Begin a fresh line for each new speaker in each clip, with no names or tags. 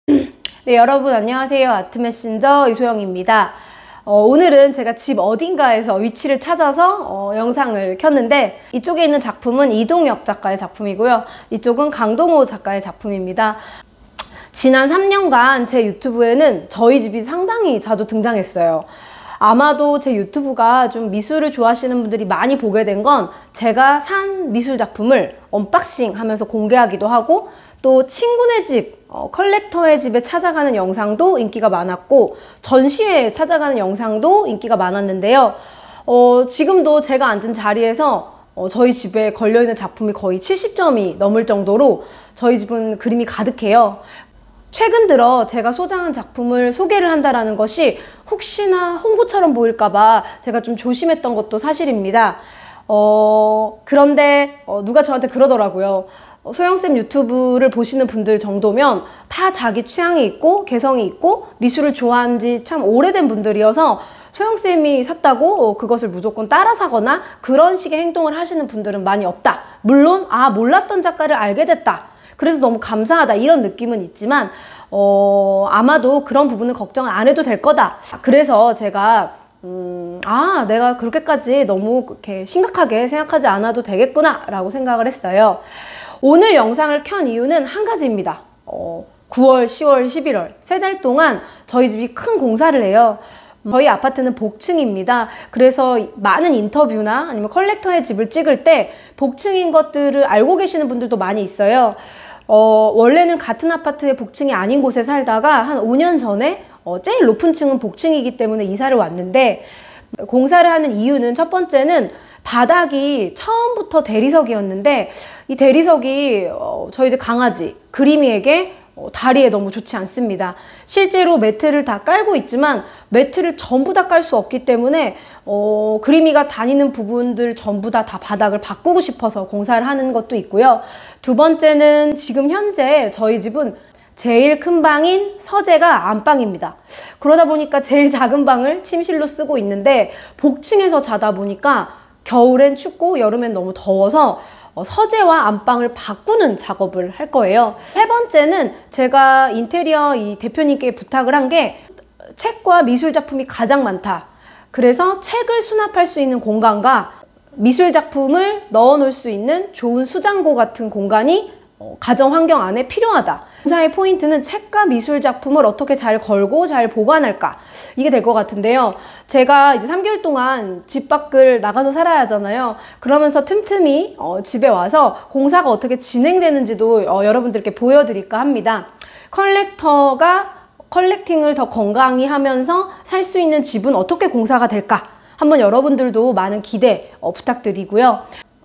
네, 여러분 안녕하세요. 아트메신저 이소영입니다. 오늘은 제가 집 어딘가에서 위치를 찾아서 영상을 켰는데, 이쪽에 있는 작품은 이동혁 작가의 작품이고요. 이쪽은 강동호 작가의 작품입니다. 지난 3년간 제 유튜브에는 저희 집이 상당히 자주 등장했어요. 아마도 제 유튜브가 좀 미술을 좋아하시는 분들이 많이 보게 된 건, 제가 산 미술 작품을 언박싱 하면서 공개하기도 하고, 또 친구네 집, 컬렉터의 집에 찾아가는 영상도 인기가 많았고, 전시회에 찾아가는 영상도 인기가 많았는데요. 지금도 제가 앉은 자리에서 저희 집에 걸려있는 작품이 거의 70점이 넘을 정도로 저희 집은 그림이 가득해요. 최근 들어 제가 소장한 작품을 소개를 한다는 것이 혹시나 홍보처럼 보일까봐 제가 좀 조심했던 것도 사실입니다. 그런데 누가 저한테 그러더라고요. 소영쌤 유튜브를 보시는 분들 정도면 다 자기 취향이 있고 개성이 있고 미술을 좋아한 지 참 오래된 분들이어서 소영쌤이 샀다고 그것을 무조건 따라 사거나 그런 식의 행동을 하시는 분들은 많이 없다. 물론 몰랐던 작가를 알게 됐다, 그래서 너무 감사하다, 이런 느낌은 있지만 아마도 그런 부분은 걱정 안 해도 될 거다. 그래서 제가 내가 그렇게까지 너무 이렇게 심각하게 생각하지 않아도 되겠구나 라고 생각을 했어요. 오늘 영상을 켠 이유는 한 가지입니다. 9월, 10월, 11월 3달 동안 저희 집이 큰 공사를 해요. 저희 아파트는 복층입니다. 그래서 많은 인터뷰나 아니면 컬렉터의 집을 찍을 때 복층인 것들을 알고 계시는 분들도 많이 있어요. 원래는 같은 아파트의 복층이 아닌 곳에 살다가 한 5년 전에 제일 높은 층은 복층이기 때문에 이사를 왔는데, 공사를 하는 이유는 첫 번째는 바닥이 처음부터 대리석이었는데, 이 대리석이 저희 집 강아지 그림이에게 다리에 너무 좋지 않습니다. 실제로 매트를 다 깔고 있지만 매트를 전부 다 깔 수 없기 때문에 그림이가 다니는 부분들 전부 다 바닥을 바꾸고 싶어서 공사를 하는 것도 있고요. 두 번째는 지금 현재 저희 집은 제일 큰 방인 서재가 안방입니다. 그러다 보니까 제일 작은 방을 침실로 쓰고 있는데, 복층에서 자다 보니까 겨울엔 춥고 여름엔 너무 더워서 서재와 안방을 바꾸는 작업을 할 거예요. 세 번째는 제가 인테리어 이 대표님께 부탁을 한 게, 책과 미술 작품이 가장 많다. 그래서 책을 수납할 수 있는 공간과 미술 작품을 넣어 놓을 수 있는 좋은 수장고 같은 공간이 가정 환경 안에 필요하다. 공사의 포인트는 책과 미술 작품을 어떻게 잘 걸고 잘 보관할까, 이게 될 것 같은데요. 제가 이제 3개월 동안 집 밖을 나가서 살아야 하잖아요. 그러면서 틈틈이 집에 와서 공사가 어떻게 진행되는지도 여러분들께 보여드릴까 합니다. 컬렉터가 컬렉팅을 더 건강히 하면서 살 수 있는 집은 어떻게 공사가 될까, 한번 여러분들도 많은 기대 부탁드리고요.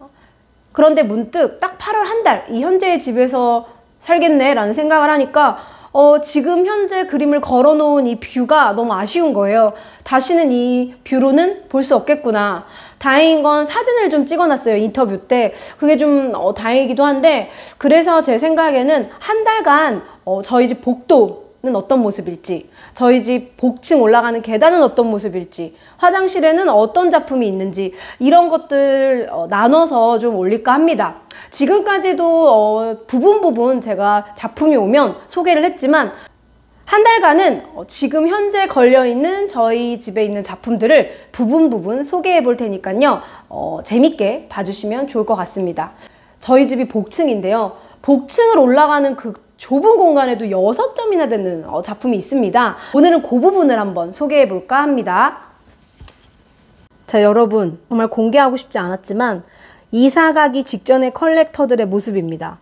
그런데 문득 딱 8월 한 달, 이 현재의 집에서 살겠네 라는 생각을 하니까 지금 현재 그림을 걸어 놓은 이 뷰가 너무 아쉬운 거예요. 다시는 이 뷰로는 볼 수 없겠구나. 다행인 건 사진을 좀 찍어놨어요, 인터뷰 때. 그게 좀 다행이기도 한데, 그래서 제 생각에는 한 달간 저희 집 복도는 어떤 모습일지, 저희 집 복층 올라가는 계단은 어떤 모습일지, 화장실에는 어떤 작품이 있는지, 이런 것들 나눠서 좀 올릴까 합니다. 지금까지도 부분 제가 작품이 오면 소개를 했지만, 한 달간은 지금 현재 걸려있는 저희 집에 있는 작품들을 부분 소개해 볼 테니까요. 재밌게 봐주시면 좋을 것 같습니다. 저희 집이 복층인데요. 복층을 올라가는 그 좁은 공간에도 6점이나 되는 작품이 있습니다. 오늘은 그 부분을 한번 소개해 볼까 합니다. 자, 여러분, 정말 공개하고 싶지 않았지만 이사 가기 직전의 컬렉터들의 모습입니다.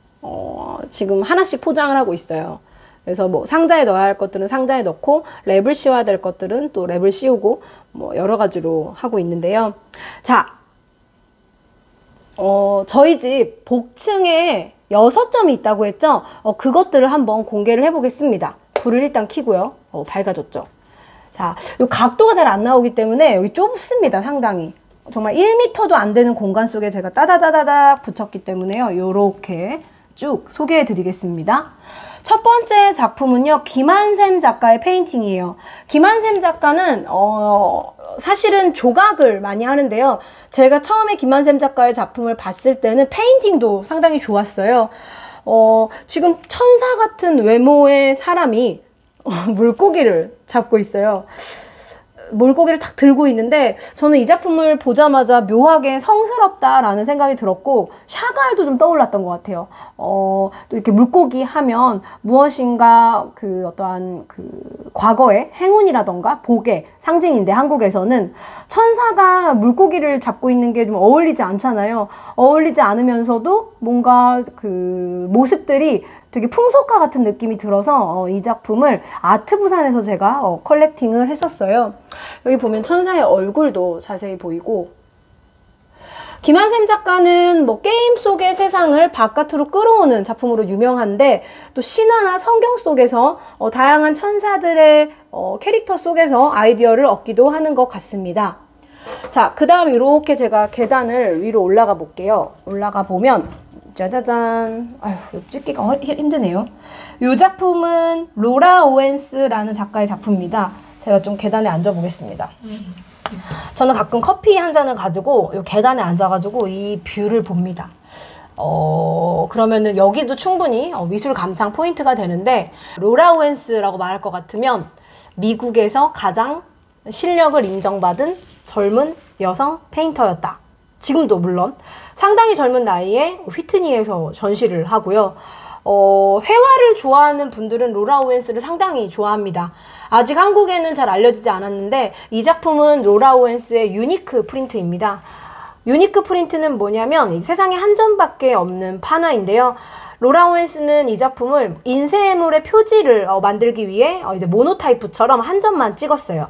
지금 하나씩 포장을 하고 있어요. 그래서 뭐 상자에 넣어야 할 것들은 상자에 넣고, 랩을 씌워야 될 것들은 또 랩을 씌우고, 뭐 여러 가지로 하고 있는데요. 자, 저희 집 복층에 6점이 있다고 했죠? 그것들을 한번 공개를 해보겠습니다. 불을 일단 켜고요. 밝아졌죠? 자, 이 각도가 잘 안 나오기 때문에 여기 좁습니다, 상당히. 정말 1m도 안 되는 공간 속에 제가 따다다다닥 붙였기 때문에요. 요렇게 쭉 소개해 드리겠습니다. 첫 번째 작품은요, 김한샘 작가의 페인팅이에요. 김한샘 작가는 사실은 조각을 많이 하는데요. 제가 처음에 김한샘 작가의 작품을 봤을 때는 페인팅도 상당히 좋았어요. 지금 천사 같은 외모의 사람이 물고기를 잡고 있어요. 물고기를 탁 들고 있는데 저는 이 작품을 보자마자 묘하게 성스럽다라는 생각이 들었고 샤갈도 좀 떠올랐던 것 같아요. 또 이렇게 물고기 하면 무엇인가 그 어떠한 그 과거의 행운이라던가 복의 상징인데 한국에서는 천사가 물고기를 잡고 있는 게 좀 어울리지 않잖아요. 어울리지 않으면서도 뭔가 그 모습들이 되게 풍속가 같은 느낌이 들어서 이 작품을 아트부산에서 제가 컬렉팅을 했었어요. 여기 보면 천사의 얼굴도 자세히 보이고, 김한샘 작가는 뭐 게임 속의 세상을 바깥으로 끌어오는 작품으로 유명한데 또 신화나 성경 속에서 다양한 천사들의 캐릭터 속에서 아이디어를 얻기도 하는 것 같습니다. 자, 그 다음 이렇게 제가 계단을 위로 올라가 볼게요. 올라가 보면 짜자잔. 아휴, 찍기가 힘드네요. 이 작품은 로라 오웬스라는 작가의 작품입니다. 제가 좀 계단에 앉아 보겠습니다. 저는 가끔 커피 한 잔을 가지고 이 계단에 앉아가지고 이 뷰를 봅니다. 그러면은 여기도 충분히 미술 감상 포인트가 되는데, 로라 오웬스라고 말할 것 같으면 미국에서 가장 실력을 인정받은 젊은 여성 페인터였다. 지금도 물론 상당히 젊은 나이에 휘트니에서 전시를 하고요. 회화를 좋아하는 분들은 로라 오웬스를 상당히 좋아합니다. 아직 한국에는 잘 알려지지 않았는데 이 작품은 로라 오웬스의 유니크 프린트입니다. 유니크 프린트는 뭐냐면 이 세상에 한 점밖에 없는 파나인데요. 로라 오웬스는 이 작품을 인쇄물의 표지를 만들기 위해 이제 모노타이프처럼 한 점만 찍었어요.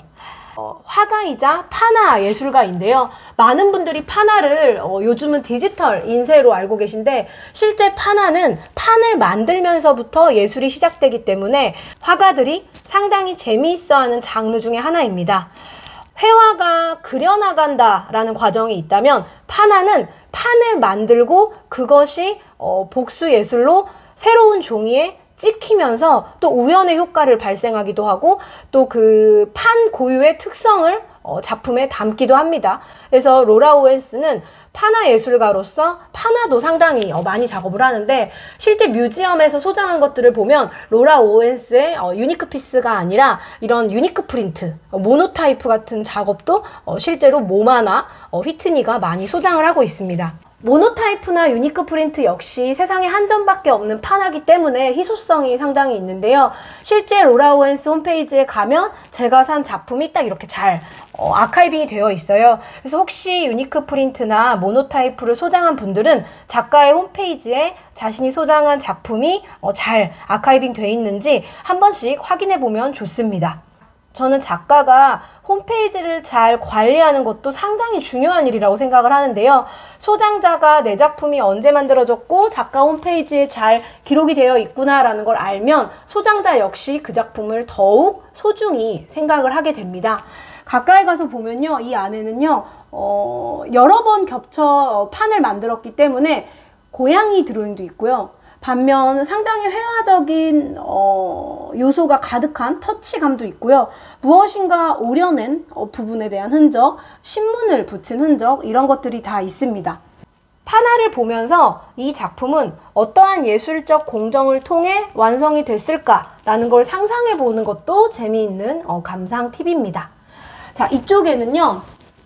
화가이자 파나 예술가인데요. 많은 분들이 파나를 요즘은 디지털 인쇄로 알고 계신데, 실제 파나는 판을 만들면서부터 예술이 시작되기 때문에 화가들이 상당히 재미있어하는 장르 중에 하나입니다. 회화가 그려나간다라는 과정이 있다면 파나는 판을 만들고 그것이 복수 예술로 새로운 종이에 찍히면서 또 우연의 효과를 발생하기도 하고 또 그 판 고유의 특성을 작품에 담기도 합니다. 그래서 로라 오웬스는 파나 예술가로서 파나도 상당히 많이 작업을 하는데, 실제 뮤지엄에서 소장한 것들을 보면 로라 오웬스의 유니크 피스가 아니라 이런 유니크 프린트, 모노타이프 같은 작업도 실제로 모마나 휘트니가 많이 소장을 하고 있습니다. 모노타이프나 유니크 프린트 역시 세상에 한 점밖에 없는 파나기 때문에 희소성이 상당히 있는데요. 실제 로라 오웬스 홈페이지에 가면 제가 산 작품이 딱 이렇게 잘 아카이빙이 되어 있어요. 그래서 혹시 유니크 프린트나 모노타이프를 소장한 분들은 작가의 홈페이지에 자신이 소장한 작품이 잘 아카이빙 되어 있는지 한 번씩 확인해 보면 좋습니다. 저는 작가가 홈페이지를 잘 관리하는 것도 상당히 중요한 일이라고 생각을 하는데요. 소장자가 내 작품이 언제 만들어졌고 작가 홈페이지에 잘 기록이 되어 있구나라는 걸 알면 소장자 역시 그 작품을 더욱 소중히 생각을 하게 됩니다. 가까이 가서 보면요, 이 안에는요 여러 번 겹쳐 판을 만들었기 때문에 고양이 드로잉도 있고요. 반면 상당히 회화적인 요소가 가득한 터치감도 있고요. 무엇인가 오려낸 부분에 대한 흔적, 신문을 붙인 흔적, 이런 것들이 다 있습니다. 파나를 보면서 이 작품은 어떠한 예술적 공정을 통해 완성이 됐을까라는 걸 상상해 보는 것도 재미있는 감상 팁입니다. 자, 이쪽에는요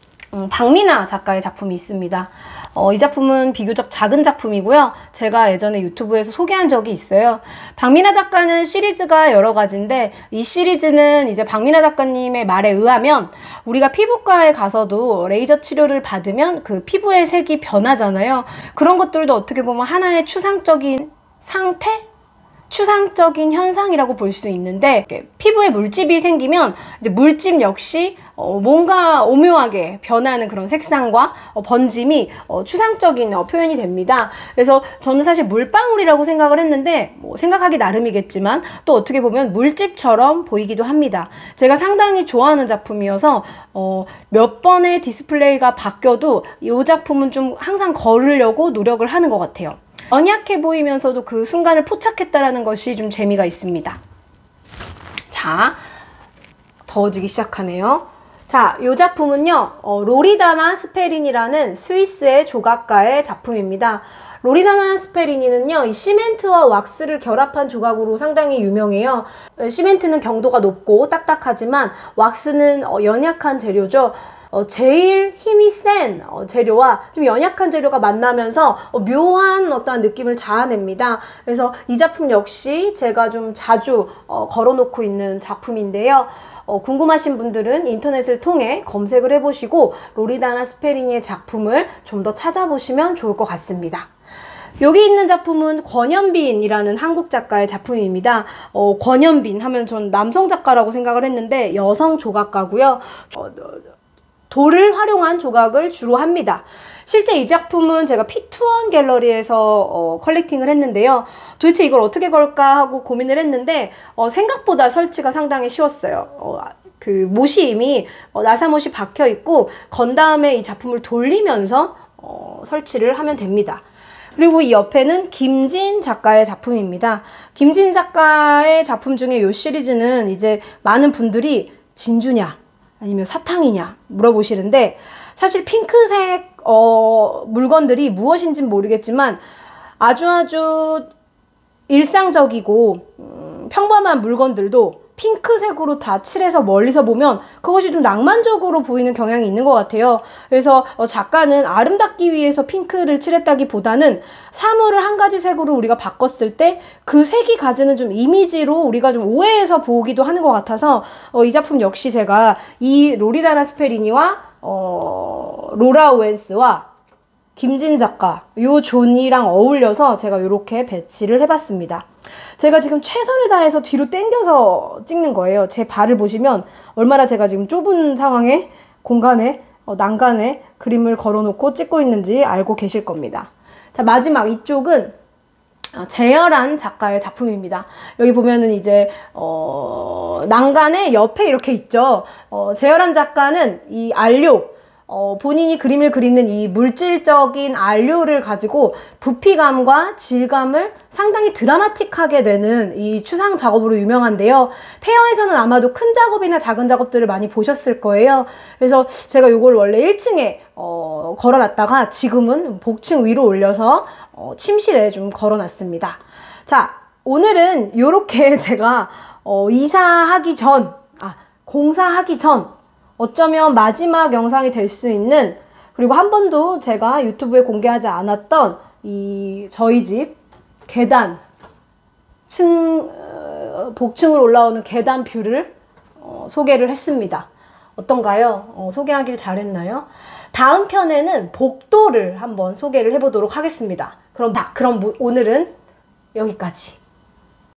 박미나 작가의 작품이 있습니다. 이 작품은 비교적 작은 작품이고요. 제가 예전에 유튜브에서 소개한 적이 있어요. 박미나 작가는 시리즈가 여러 가지인데, 이 시리즈는 이제 박미나 작가님의 말에 의하면 우리가 피부과에 가서도 레이저 치료를 받으면 그 피부의 색이 변하잖아요. 그런 것들도 어떻게 보면 하나의 추상적인 상태? 추상적인 현상이라고 볼 수 있는데, 피부에 물집이 생기면 이제 물집 역시 뭔가 오묘하게 변하는 그런 색상과 번짐이 추상적인 표현이 됩니다. 그래서 저는 사실 물방울이라고 생각을 했는데, 생각하기 나름이겠지만 또 어떻게 보면 물집처럼 보이기도 합니다. 제가 상당히 좋아하는 작품이어서 몇 번의 디스플레이가 바뀌어도 이 작품은 좀 항상 걸으려고 노력을 하는 것 같아요. 연약해 보이면서도 그 순간을 포착했다라는 것이 좀 재미가 있습니다. 자, 더워지기 시작하네요. 자, 이 작품은요, 로리다나 스페린이라는 스위스의 조각가의 작품입니다. 로리다나 스페리니는요, 이 시멘트와 왁스를 결합한 조각으로 상당히 유명해요. 시멘트는強도가 높고 딱딱하지만 왁스는 연약한 재료죠. 제일 힘이 센 재료와 좀 연약한 재료가 만나면서 묘한 어떠한 느낌을 자아냅니다. 그래서 이 작품 역시 제가 좀 자주 걸어놓고 있는 작품인데요. 궁금하신 분들은 인터넷을 통해 검색을 해보시고 로리다나 스페리니의 작품을 좀 더 찾아보시면 좋을 것 같습니다. 여기 있는 작품은 권현빈이라는 한국 작가의 작품입니다. 권현빈 하면 전 남성 작가라고 생각을 했는데 여성 조각가고요. 돌을 활용한 조각을 주로 합니다. 실제 이 작품은 제가 P2원 갤러리에서 컬렉팅을 했는데요. 도대체 이걸 어떻게 걸까 하고 고민을 했는데 생각보다 설치가 상당히 쉬웠어요. 그 못이 이미 나사못이 박혀 있고 건 다음에 이 작품을 돌리면서 설치를 하면 됩니다. 그리고 이 옆에는 김진 작가의 작품입니다. 김진 작가의 작품 중에 이 시리즈는 이제 많은 분들이 진주냐 아니면 사탕이냐 물어보시는데 사실 핑크색 물건들이 무엇인지는 모르겠지만 아주 일상적이고 평범한 물건들도 핑크색으로 다 칠해서 멀리서 보면 그것이 좀 낭만적으로 보이는 경향이 있는 것 같아요. 그래서 작가는 아름답기 위해서 핑크를 칠했다기보다는 사물을 한 가지 색으로 우리가 바꿨을 때 그 색이 가지는 좀 이미지로 우리가 좀 오해해서 보기도 하는 것 같아서 이 작품 역시 제가 이 로리다나 스페리니와 로라 오웬스와 김진 작가 요 존이랑 어울려서 제가 이렇게 배치를 해봤습니다. 제가 지금 최선을 다해서 뒤로 당겨서 찍는 거예요. 제 발을 보시면 얼마나 제가 지금 좁은 상황에 공간에 난간에 그림을 걸어놓고 찍고 있는지 알고 계실 겁니다. 자, 마지막 이쪽은 재열한 작가의 작품입니다. 여기 보면은 이제 난간에 옆에 이렇게 있죠. 재열한 작가는 이 안료 본인이 그림을 그리는 이 물질적인 안료를 가지고 부피감과 질감을 상당히 드라마틱하게 내는 이 추상 작업으로 유명한데요. 페어에서는 아마도 큰 작업이나 작은 작업들을 많이 보셨을 거예요. 그래서 제가 이걸 원래 1층에 걸어놨다가 지금은 복층 위로 올려서 침실에 좀 걸어놨습니다. 자, 오늘은 이렇게 제가 공사하기 전 어쩌면 마지막 영상이 될 수 있는, 그리고 한 번도 제가 유튜브에 공개하지 않았던 이 저희 집 계단 복층으로 올라오는 계단 뷰를 소개를 했습니다. 어떤가요? 소개하길 잘했나요? 다음 편에는 복도를 한번 소개를 해보도록 하겠습니다. 그럼 오늘은 여기까지.